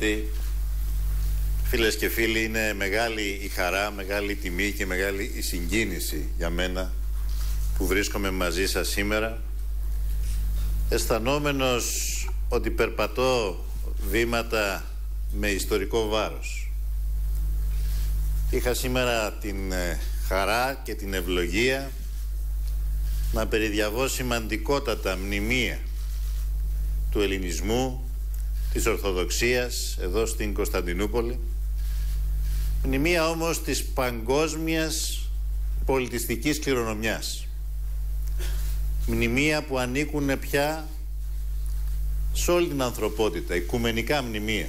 αγαπητοί, φίλες και φίλοι, είναι μεγάλη η χαρά, μεγάλη η τιμή και μεγάλη η συγκίνηση για μένα που βρίσκομαι μαζί σας σήμερα, αισθανόμενος ότι περπατώ βήματα με ιστορικό βάρος. Είχα σήμερα την χαρά και την ευλογία να περιδιαβώ σημαντικότατα μνημεία του ελληνισμού, της Ορθοδοξίας εδώ στην Κωνσταντινούπολη, μνημεία όμως της παγκόσμιας πολιτιστικής κληρονομιάς, μνημεία που ανήκουν πια σε όλη την ανθρωπότητα, οικουμενικά μνημεία.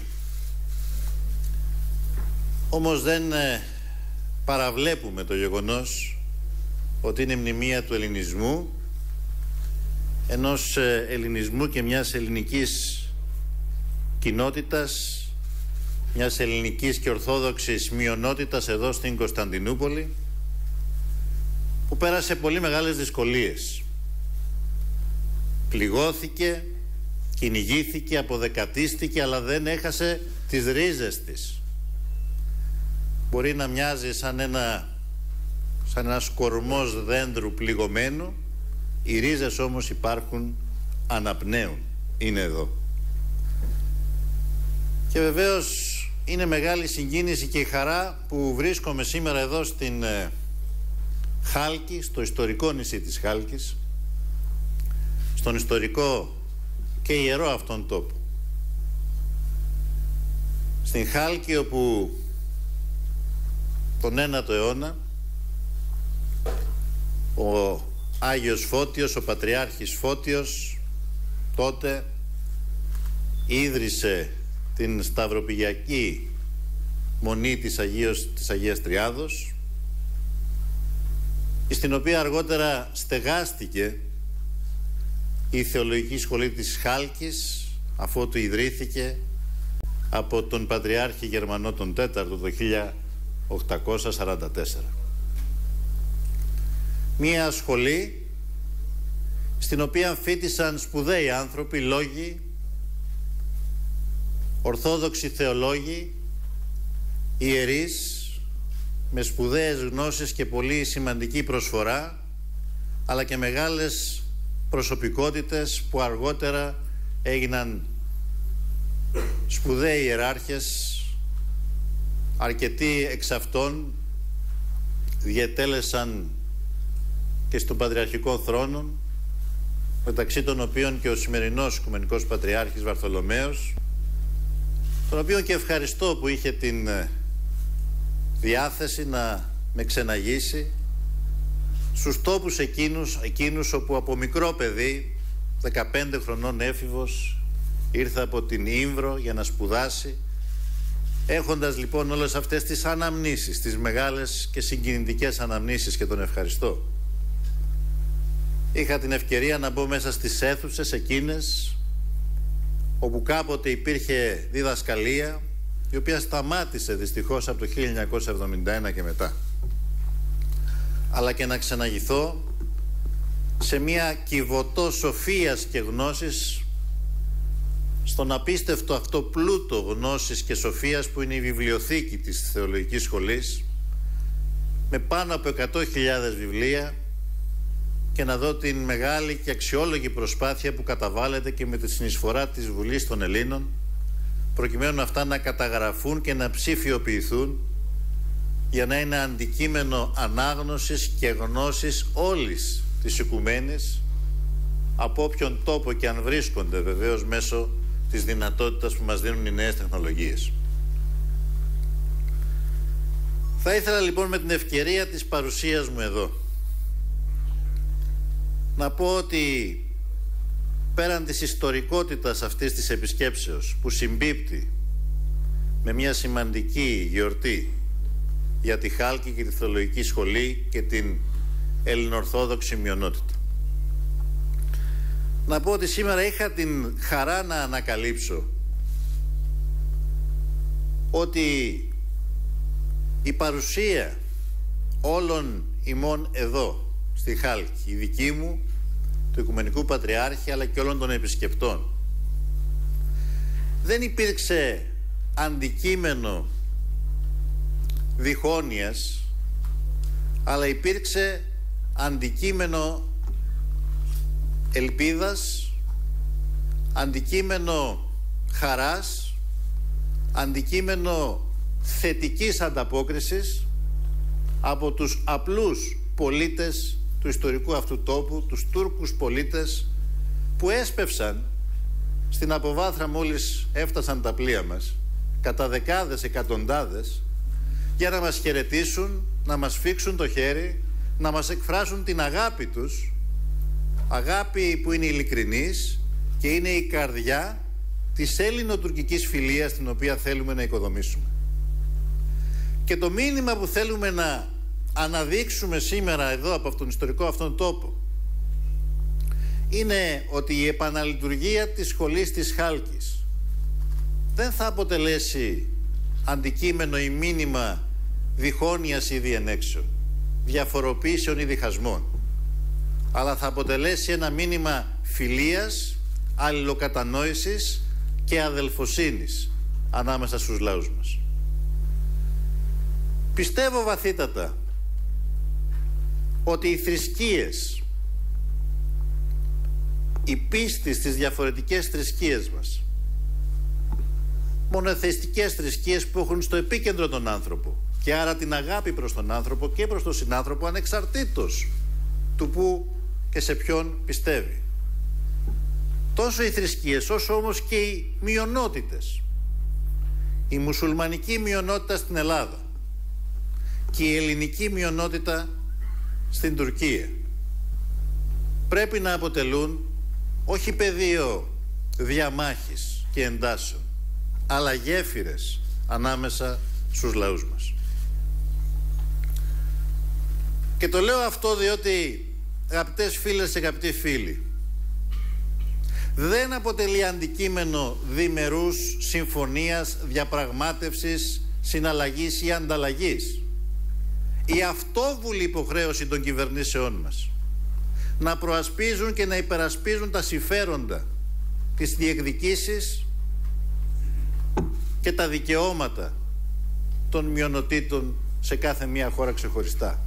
Όμως δεν παραβλέπουμε το γεγονός ότι είναι μνημεία του ελληνισμού, ενός ελληνισμού και μιας ελληνικής κοινότητας, μιας ελληνικής και ορθόδοξης μειονότητας εδώ στην Κωνσταντινούπολη, που πέρασε πολύ μεγάλες δυσκολίες. Πληγώθηκε, κυνηγήθηκε, αποδεκατίστηκε, αλλά δεν έχασε τις ρίζες της. Μπορεί να μοιάζει σαν ένας κορμός δέντρου πληγωμένου, οι ρίζες όμως υπάρχουν, αναπνέουν, είναι εδώ. Και βεβαίως είναι μεγάλη συγκίνηση και η χαρά που βρίσκομαι σήμερα εδώ στην Χάλκη, στο ιστορικό νησί της Χάλκης, στον ιστορικό και ιερό αυτόν τόπο. Στην Χάλκη, όπου τον 9ο αιώνα ο Άγιος Φώτιος, ο Πατριάρχης Φώτιος, τότε ίδρυσε την Σταυροπηγιακή Μονή της Αγίας Τριάδος, στην οποία αργότερα στεγάστηκε η Θεολογική Σχολή της Χάλκης, αφότου ιδρύθηκε από τον Πατριάρχη Γερμανό τον Τέταρτο το 1844. Μία σχολή στην οποία φοίτησαν σπουδαίοι άνθρωποι, λόγοι, ορθόδοξοι θεολόγοι, ιερείς, με σπουδαίες γνώσεις και πολύ σημαντική προσφορά, αλλά και μεγάλες προσωπικότητες που αργότερα έγιναν σπουδαίοι ιεράρχες. Αρκετοί εξ αυτών διετέλεσαν και στον Πατριαρχικό Θρόνο, μεταξύ των οποίων και ο σημερινός Οικουμενικός Πατριάρχης Βαρθολομαίος, τον οποίο και ευχαριστώ που είχε την διάθεση να με ξεναγήσει στους τόπους εκείνους όπου από μικρό παιδί, 15 χρονών έφηβος, ήρθα από την Ήμβρο για να σπουδάσει, έχοντας λοιπόν όλες αυτές τις αναμνήσεις, τις μεγάλες και συγκινητικές αναμνήσεις, και τον ευχαριστώ. Είχα την ευκαιρία να μπω μέσα στις αίθουσες εκείνες όπου κάποτε υπήρχε διδασκαλία, η οποία σταμάτησε δυστυχώς από το 1971 και μετά, αλλά και να ξεναγηθώ σε μια κυβωτό σοφίας και γνώσης, στον απίστευτο αυτό πλούτο γνώσης και σοφίας που είναι η βιβλιοθήκη της Θεολογικής Σχολής, με πάνω από 100.000 βιβλία, και να δω την μεγάλη και αξιόλογη προσπάθεια που καταβάλλεται και με τη συνεισφορά της Βουλής των Ελλήνων, προκειμένου αυτά να καταγραφούν και να ψηφιοποιηθούν, για να είναι αντικείμενο ανάγνωσης και γνώσης όλης της οικουμένης, από όποιον τόπο και αν βρίσκονται, βεβαίως μέσω της δυνατότητας που μας δίνουν οι νέες τεχνολογίες. Θα ήθελα λοιπόν με την ευκαιρία της παρουσίας μου εδώ να πω ότι πέραν της ιστορικότητας αυτής της επισκέψεως, που συμπίπτει με μια σημαντική γιορτή για τη Χάλκη και τη Θεολογική Σχολή και την ελληνοορθόδοξη μειονότητα, να πω ότι σήμερα είχα την χαρά να ανακαλύψω ότι η παρουσία όλων ημών εδώ στη Χάλκη, η δική μου, του Οικουμενικού Πατριάρχη, αλλά και όλων των επισκεπτών, δεν υπήρξε αντικείμενο διχόνοιας, αλλά υπήρξε αντικείμενο ελπίδας, αντικείμενο χαράς, αντικείμενο θετικής ανταπόκρισης από τους απλούς πολίτες του ιστορικού αυτού τόπου, τους Τούρκους πολίτες που έσπευσαν στην αποβάθρα μόλις έφτασαν τα πλοία μας, κατά δεκάδες, εκατοντάδες, για να μας χαιρετήσουν, να μας φίξουν το χέρι, να μας εκφράσουν την αγάπη τους, αγάπη που είναι ειλικρινής και είναι η καρδιά της έλληνο-τουρκικής φιλίας την οποία θέλουμε να οικοδομήσουμε. Και το μήνυμα που θέλουμε να αναδείξουμε σήμερα εδώ από τον ιστορικό αυτόν τόπο είναι ότι η επαναλειτουργία της σχολής της Χάλκης δεν θα αποτελέσει αντικείμενο ή μήνυμα διχόνοιας ή διενέξεων, διαφοροποίησεων ή διχασμών, αλλά θα αποτελέσει ένα μήνυμα φιλίας, αλληλοκατανόησης και αδελφοσύνης ανάμεσα στους λαούς μας. Πιστεύω βαθύτατα ότι οι θρησκείες, η πίστη στις διαφορετικές θρησκείες μας, μονοθεϊστικές θρησκείες που έχουν στο επίκεντρο τον άνθρωπο και άρα την αγάπη προς τον άνθρωπο και προς τον συνάνθρωπο, ανεξαρτήτως του που και σε ποιον πιστεύει. Τόσο οι θρησκείες όσο όμως και οι μειονότητες, η μουσουλμανική μειονότητα στην Ελλάδα και η ελληνική μειονότητα στην Τουρκία, πρέπει να αποτελούν όχι πεδίο διαμάχης και εντάσεων, αλλά γέφυρες ανάμεσα στους λαούς μας. Και το λέω αυτό διότι, αγαπητές φίλες και αγαπητοί φίλοι, δεν αποτελεί αντικείμενο διμερούς συμφωνίας, διαπραγμάτευσης, συναλλαγής ή ανταλλαγής η αυτόβουλη υποχρέωση των κυβερνήσεών μας να προασπίζουν και να υπερασπίζουν τα συμφέροντα, τις διεκδικήσεις και τα δικαιώματα των μειονοτήτων σε κάθε μία χώρα ξεχωριστά.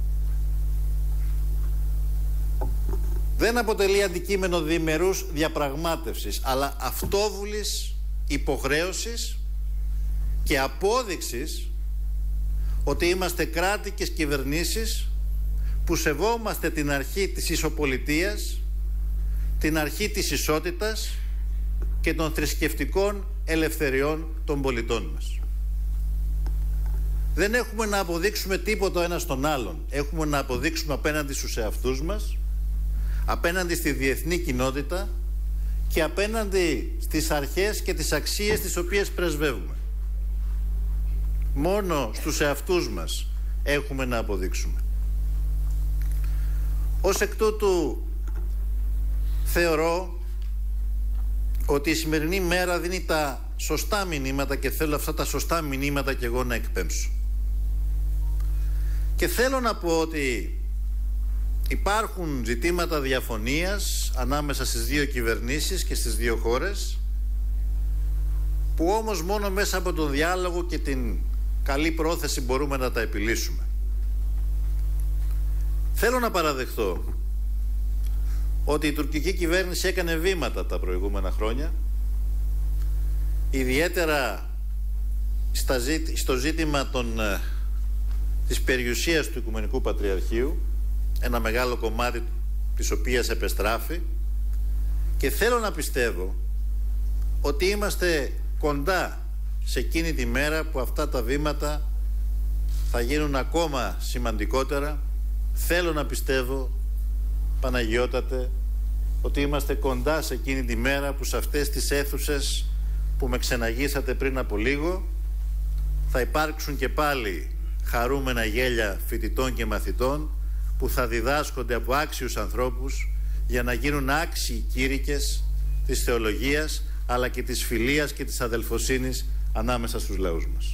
Δεν αποτελεί αντικείμενο διμερούς διαπραγμάτευσης, αλλά αυτόβουλης υποχρέωσης και απόδειξης ότι είμαστε κράτη και κυβερνήσεις που σεβόμαστε την αρχή της ισοπολιτείας, την αρχή της ισότητας και των θρησκευτικών ελευθεριών των πολιτών μας. Δεν έχουμε να αποδείξουμε τίποτα ο ένας στον άλλον. Έχουμε να αποδείξουμε απέναντι στους εαυτούς μας, απέναντι στη διεθνή κοινότητα και απέναντι στις αρχές και τις αξίες τις οποίες πρεσβεύουμε. Μόνο στους εαυτούς μας έχουμε να αποδείξουμε. Ως εκ τούτου θεωρώ ότι η σημερινή μέρα δίνει τα σωστά μηνύματα και θέλω αυτά τα σωστά μηνύματα και εγώ να εκπέμψω. Και θέλω να πω ότι υπάρχουν ζητήματα διαφωνίας ανάμεσα στις δύο κυβερνήσεις και στις δύο χώρες, που όμως μόνο μέσα από τον διάλογο και την καλή πρόθεση μπορούμε να τα επιλύσουμε. Θέλω να παραδεχτώ ότι η τουρκική κυβέρνηση έκανε βήματα τα προηγούμενα χρόνια, ιδιαίτερα στο ζήτημα της περιουσίας του Οικουμενικού Πατριαρχείου, ένα μεγάλο κομμάτι της οποίας επεστράφη, και θέλω να πιστεύω ότι είμαστε κοντά σε εκείνη τη μέρα που αυτά τα βήματα θα γίνουν ακόμα σημαντικότερα. Θέλω να πιστεύω, Παναγιώτατε, ότι είμαστε κοντά σε εκείνη τη μέρα που σε αυτές τις αίθουσες που με ξεναγήσατε πριν από λίγο θα υπάρξουν και πάλι χαρούμενα γέλια φοιτητών και μαθητών που θα διδάσκονται από άξιους ανθρώπους για να γίνουν άξιοι κήρυκες της θεολογίας αλλά και της φιλίας και της αδελφοσύνης ανάμεσα στους λαούς μας.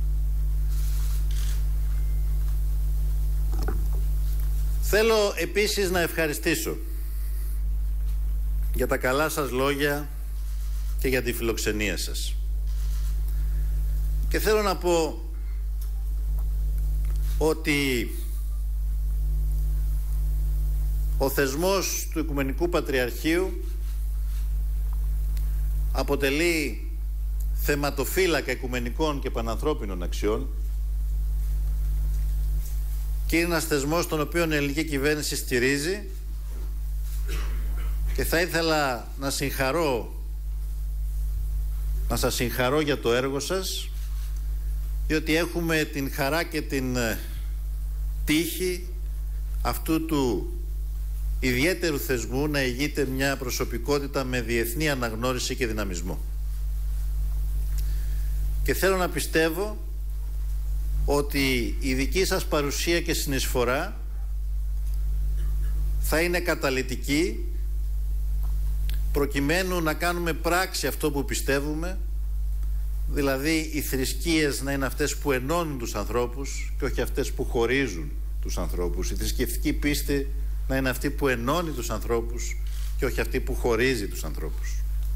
Θέλω επίσης να ευχαριστήσω για τα καλά σας λόγια και για τη φιλοξενία σας. Και θέλω να πω ότι ο θεσμός του Οικουμενικού Πατριαρχείου αποτελεί θεματοφύλακα οικουμενικών και πανανθρώπινων αξιών και είναι ένας θεσμός τον οποίο η ελληνική κυβέρνηση στηρίζει, και θα ήθελα να σας συγχαρώ για το έργο σας, διότι έχουμε την χαρά και την τύχη αυτού του ιδιαίτερου θεσμού να ηγείται μια προσωπικότητα με διεθνή αναγνώριση και δυναμισμό. Και θέλω να πιστεύω ότι η δική σας παρουσία και συνεισφορά θα είναι καταλυτική προκειμένου να κάνουμε πράξη αυτό που πιστεύουμε, δηλαδή οι θρησκείες να είναι αυτές που ενώνουν τους ανθρώπους και όχι αυτές που χωρίζουν τους ανθρώπους. Η θρησκευτική πίστη να είναι αυτή που ενώνει τους ανθρώπους και όχι αυτή που χωρίζει τους ανθρώπους.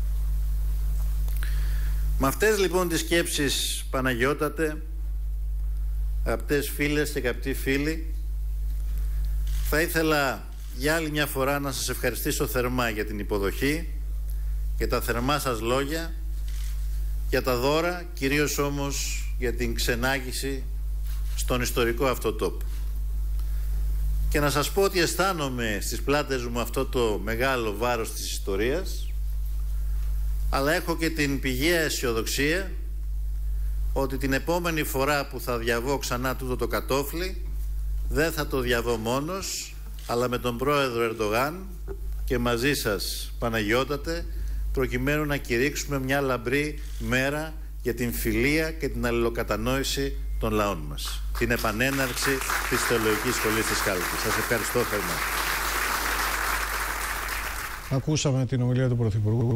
Με αυτές λοιπόν τις σκέψεις, Παναγιώτατε, αγαπητές φίλες και αγαπητοί φίλοι, θα ήθελα για άλλη μια φορά να σας ευχαριστήσω θερμά για την υποδοχή και τα θερμά σας λόγια, για τα δώρα, κυρίως όμως για την ξενάγηση στον ιστορικό αυτό τόπο. Και να σας πω ότι αισθάνομαι στις πλάτες μου αυτό το μεγάλο βάρος της ιστορίας, αλλά έχω και την πηγαία αισιοδοξία ότι την επόμενη φορά που θα διαβώ ξανά τούτο το κατόφλι, δεν θα το διαβώ μόνος, αλλά με τον πρόεδρο Ερντογάν και μαζί σας, Παναγιώτατε, προκειμένου να κηρύξουμε μια λαμπρή μέρα για την φιλία και την αλληλοκατανόηση των λαών μας. Την επανέναρξη της Θεολογικής Σχολής της Χάλκης. Σας ευχαριστώ θερμά. Ακούσαμε την ομιλία του Πρωθυπουργού.